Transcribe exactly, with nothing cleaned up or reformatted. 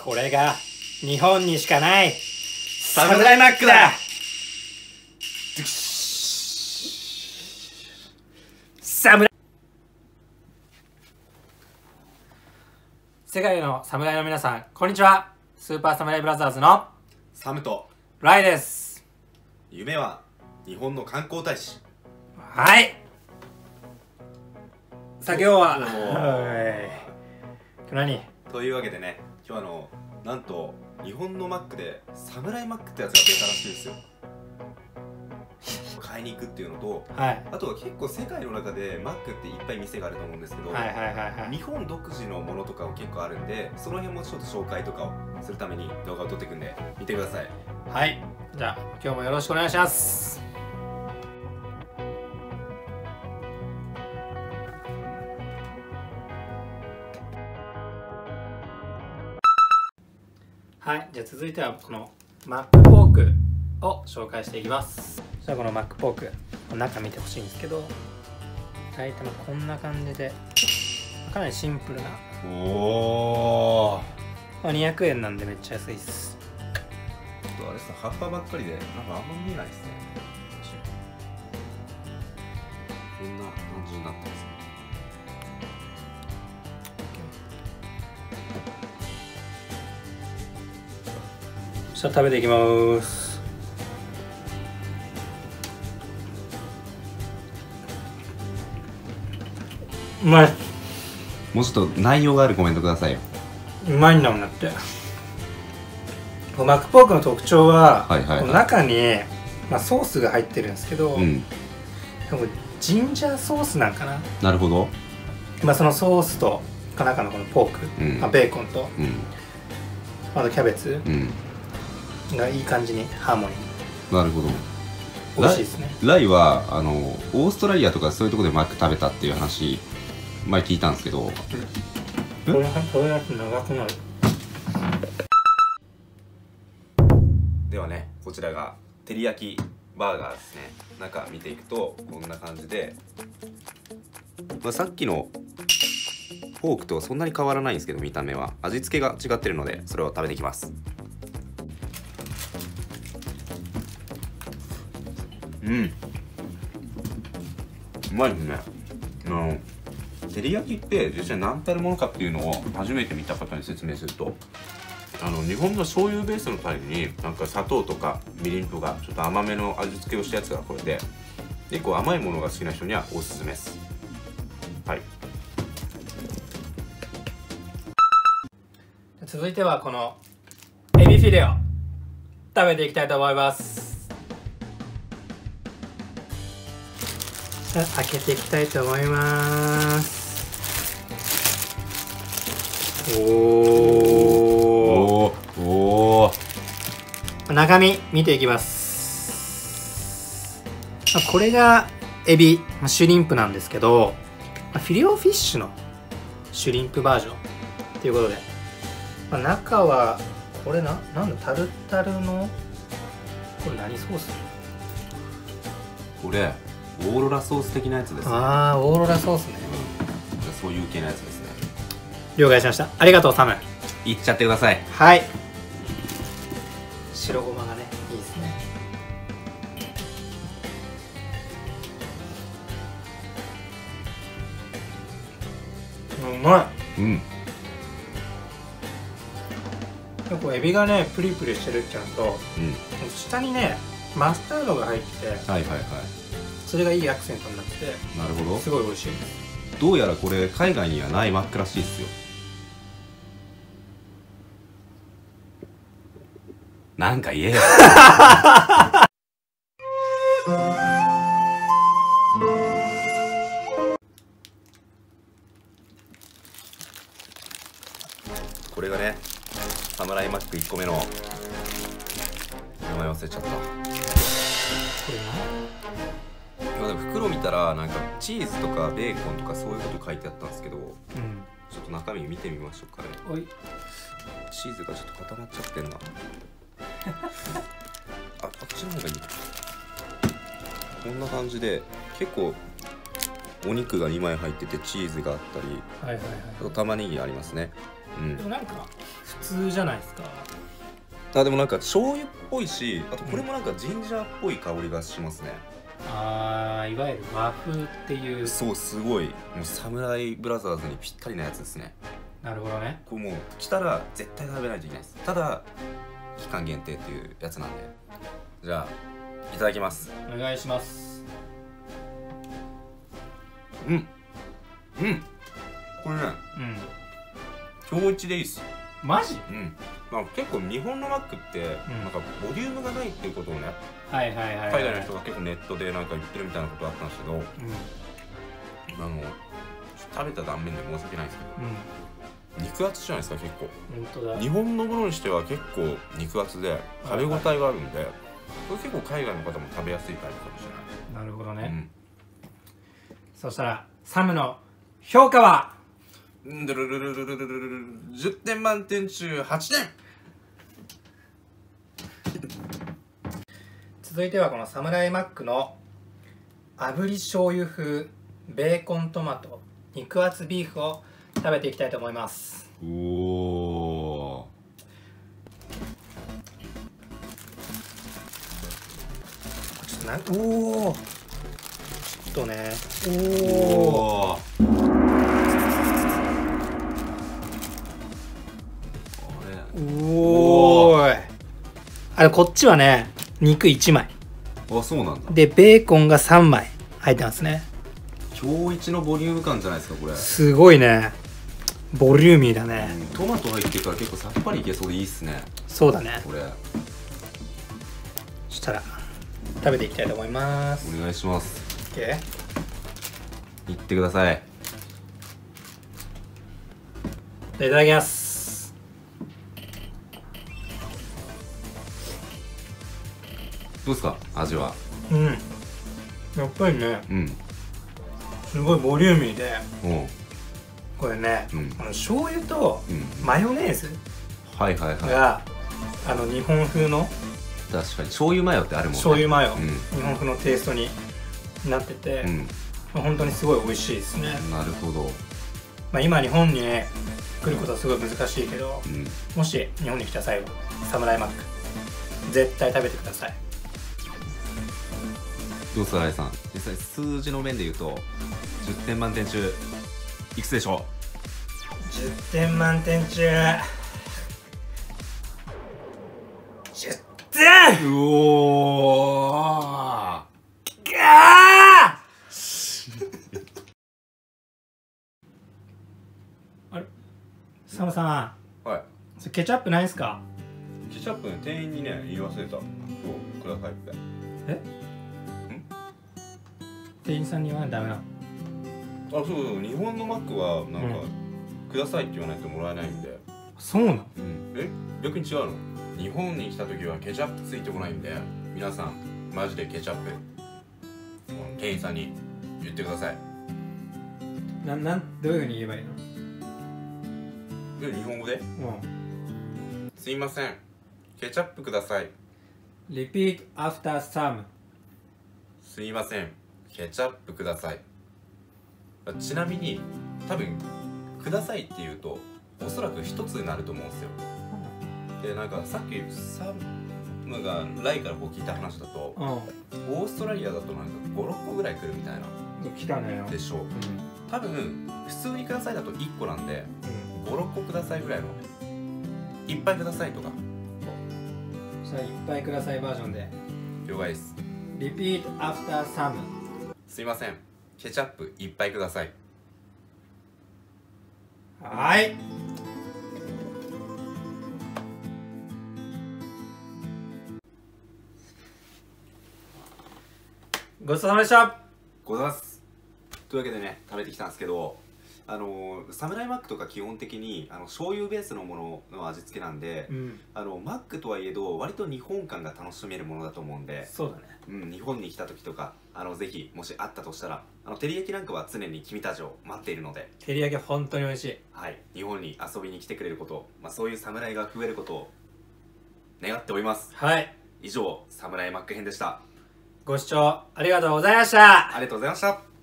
これが日本にしかないサムライマックだ。 サムライ世界の侍の皆さん、こんにちは。スーパーサムライブラザーズのサムとライです。 夢は日本の観光大使。 はい。さあ今日は今日も今日何というわけでね、今日あのなんと日本のマックでサムライマックってやつが出たらしいですよ。買いに行くっていうのと、 はい、 あとは結構世界の中でマックっていっぱい店があると思うんですけど、 はいはいはいはい、 日本独自のものとかも結構あるんで、その辺もちょっと紹介とかをするために動画を撮っていくんで見てください。 はい、じゃあ今日もよろしくお願いします。はい、じゃあ続いてはこのマックポークを紹介していきます。じゃあこのマックポーク中見てほしいんですけど、大体こんな感じでかなりシンプルな、 おー、 まあ、にひゃくえんなんでめっちゃ安いです。 ちょっとあれさ、葉っぱばっかりでなんかあんま見えないですね。こんな感じになってますね。 そしたら食べていきます。うまい。 もうちょっと内容があるコメントくださいよ。 うまいんだもんだって。マックポークの特徴は、 はいはいはい、 この中に、まあ、ソースが入ってるんですけど、うん、ジンジャーソースなんかな。 なるほど。 まあそのソースと中のこのポーク、うん、まあ、ベーコンと、うん、あとキャベツ、うんがいい感じにハーモニー。 なるほど。 美味しいですね。 ライはあのオーストラリアとかそういうところでマック食べたっていう話前聞いたんですけど、うん、 それそれだと長くなる。 ではね、こちらが照り焼きバーガーですね。中見ていくとこんな感じで、まあ、さっきのフォークとそんなに変わらないんですけど、見た目は味付けが違ってるのでそれを食べていきます。うん、うまいですね。あの照り焼きって実際何たるものかっていうのを初めて見た方に説明すると、あの日本の醤油ベースのタレになんか砂糖とかみりんとかちょっと甘めの味付けをしたやつがこれで、結構甘いものが好きな人にはおすすめです。はい。 続いてはこのエビフィレを食べていきたいと思います。開けていきたいと思います。おーおー、中身見ていきます。これがエビシュリンプなんですけど、フィレオフィッシュのシュリンプバージョンということで、中はこれな、なんだ、タルタルのこれ何ソース？ これオーロラソース的なやつですね。 ああ、オーロラソースね、 うん、そういう系のやつですね。 了解しました。ありがとうサム。 いっちゃってください。 はい。白ごまがね、いいですね。うまい。うん。結構エビがねプリプリしてるっていうのと、うん、下にねマスタードが入ってて、はいはいはい、それがいいアクセントになってて、なるほど、すごい美味しいです。 どうやらこれ海外にはないマックらしいですよ。なんか言えよ。これがねサムライマックいっこめの名前忘れちゃった。これな、今でも袋見たらなんかチーズとかベーコンとかそういうこと書いてあったんですけど、うん、ちょっと中身見てみましょうかね。おい、チーズがちょっと固まっちゃってんな。あ、あっちの方がいい。こんな感じで結構お肉がにまい入っててチーズがあったり、はいはいはい、あと玉ねぎありますね。うん、 でもなんか普通じゃないですか。 あ、でもなんか醤油っぽいし、あとこれもなんかジンジャーっぽい香りがしますね。 あー、いわゆる和風っていう。 そう、すごいもうサムライブラザーズにぴったりなやつですね。 なるほどね。 これもう来たら絶対食べないといけないです。ただ期間限定っていうやつなんで。じゃあいただきます。 お願いします。 うん、うん、これね、 うん、 今日一でいいっす。 マジ？ うん、まあ、結構日本のマックってなんかボリュームがないっていうことをね、 はいはいはいはい、 海外の人が結構ネットでなんか言ってるみたいなことあったんですけど、 うん、 あの食べた断面で申し訳ないんですけど、うん、肉厚じゃないですか。結構本当だ。 日本のものにしては結構肉厚で食べ応えがあるんで、はいはい、これ結構海外の方も食べやすいタイプかもしれない。 なるほどね、 うん、そしたらサムの評価はじゅってん満点中はちてん。 続いてはこのサムライマックの炙り醤油風ベーコントマト肉厚ビーフを食べていきたいと思います。 おお、 ちょっとな、おお、ちょっとね、おお、おおーい。あれ、こっちはね肉いちまい。 あ、そうなんだ。 でベーコンがさんまい入ってますね。 今日一のボリューム感じゃないですかこれ。 すごいね、ボリューミーだね、 うん、トマト入ってるから結構さっぱりいけそうでいいっすね。 そうだね。 これそしたら食べていきたいと思います。 お願いします。 OK、 いってください。 いただきます。 どうですか味は。 うん、やっぱりね、 うん、 すごいボリューミーで、 おこれね、うん、あの醤油とマヨネーズが、はいはいはい、 あの日本風の、 確かに醤油マヨってあるもんね。 醤油マヨ、 うん、 日本風のテイストになってて、うん、まあ、本当にすごい美味しいですね。 なるほど。 まあ今日本に来ることはすごい難しいけど、 うん、 もし日本に来た際はサムライマック絶対食べてください。 どうですか新井さん、実際数字の面で言うとじゅってん満点中いくつでしょう。 じゅってん満点中じゅってん。 うおーきゃーあれ、サムさん、 はい、 それケチャップないですか？ ケチャップね、店員にね言い忘れた。そうくださいって。 え？店員さんに言わないとダメなの？ あ、そうそう、日本のマックはなんか、うん、くださいって言わないともらえないんで。 そうなの？ うん、え、逆に違うの？日本に来た時はケチャップついてこないんで、皆さんマジでケチャップ店員さんに言ってください。 な、なん、どういうふうに言えばいいの？ え、日本語で？ うん。 すいません、ケチャップください。 Repeat after Sam。 すいません、ケチャップください。ちなみに多分くださいって言うとおそらく一つになると思うんですよ。で、なんかさっきサムがライからこう聞いた話だと、うん、オーストラリアだとなんかご、ろっこぐらい来るみたいな。 来たねでしょう、うん、多分普通にくださいだといっこなんで、うん、ご、ろっこくださいぐらいの、いっぱいくださいとか。 じゃあいっぱいくださいバージョンで了解です。 Repeat after Sam。 すいません、ケチャップいっぱいください。 はい、ごちそうさまでした。 ございます。というわけでね、食べてきたんですけど、あのー、サムライマックとか基本的にあの醤油ベースのものの味付けなんで、うん、あのマックとはいえど割と日本感が楽しめるものだと思うんで、 そうだね、 うん、日本に来た時とかあのぜひもしあったとしたら、あの照り焼きなんかは常に君たちを待っているので。 照り焼き本当に美味しい。 はい、日本に遊びに来てくれること、まあ、そういう侍が増えることを願っております。 はい、 以上サムライマック編でした。 ご視聴ありがとうございました。 ありがとうございました。